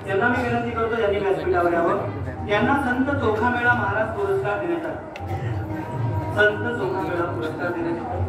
त्यांना मी विनंती करतो ज्यांनी व्यासपीठावर यावं यांना संत चोखामेळा महाराज पुरस्कार देण्यात आला। संत चोखामेळा पुरस्कार देण्यात आला।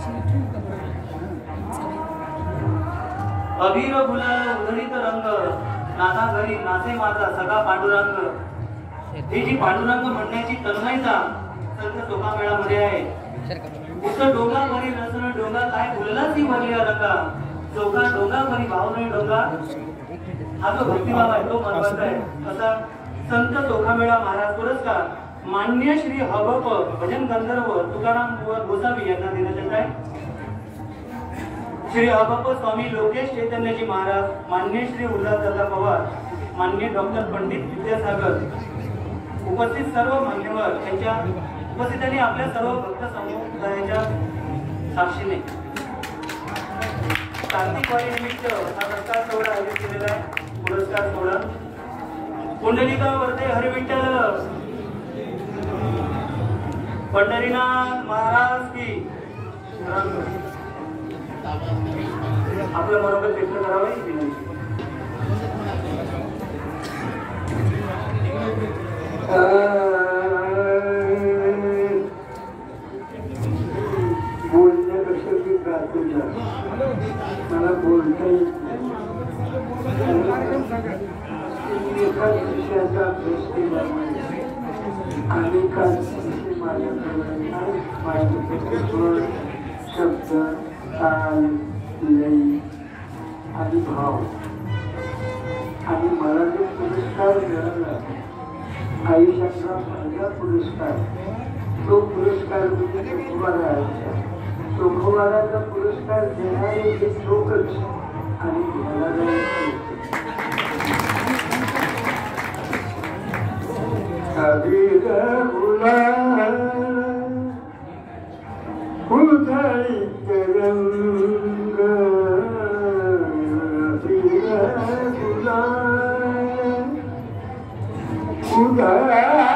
अबीर गुलाल उधळीत रंग नाना घरी नाचे माझा सगळा पांडुरंग। ही जी पांडुरंग म्हणण्याची तन्मयता संत चोखामेळामध्ये आहे। उतर डोंगा भरी रसन डोंगा काय बोलला ती भरली रंगा चोखा डोंगा भरी भाव नाही डोंगा। हा जो भक्तिभाव आहे तो महत्वाचा आहे। असा संत चोखामेळा महाराज पुरस्कार मान्य श्री हबप भजन गंधर्व तुकाराम गोसावी यांना देण्यात येत आहे। श्री हबप स्वामी लोकेश चैतन्यजी महाराज, मान्य श्री उल्हासदादा पवार, मान्य डॉक्टर पंडित विद्यासागर, उपस्थित सर्व मान्यवर यांच्या उपस्थितांनी आपल्या सर्व भक्त समुदायाच्या साक्षीने कार्तिक वारी निमित्त हा पुरस्कार सोहळा आयोजित केलेला आहे। पुरस्कार सोहळा पुंडलिका वरदे हरिविठ्ठल पंढरीनाथ महाराज की। आपलं बरोबर व्यक्त करावं ही विनंती। बोलण्यापेक्षा मी गातो मला बोलता येत नाही। एकाच विषयाचा अभ्यास केला अनेकाच विषय माझ्याकडे शब्द ताल लय आणि भाव आणि मला जो पुरस्कार मिळाला आयुष्याचा पहिला पुरस्कार तो पुरस्कार म्हणजे चोखोबाराचा। चोखोबाराचा पुरस्कार देणारे हे लोकच आणि घ्यायला अबीर गुलाल उधळीत रंग अबीर गुलाल उधळीत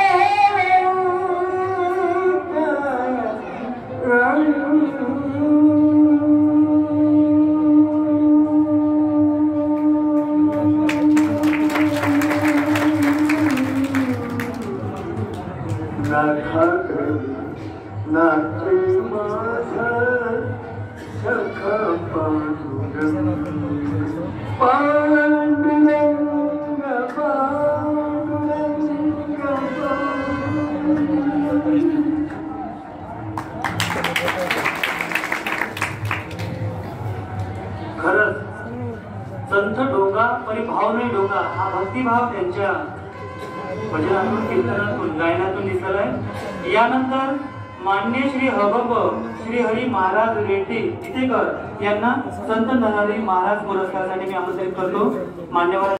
नाचे माझा सखा पांडुरंग पांडुरंग खरंच संत डोंगा परिभाव नाही डोंगा हा भक्तिभाव त्यांच्या भजनातून कीर्तनातून गायनातून दिसलाय। यानंतर मान्य श्री हबप श्री हरी महाराज रेड्डी इथेकर यांना संत नरहरी महाराज पुरस्कारासाठी मी आमंत्रित करतो। मान्यवर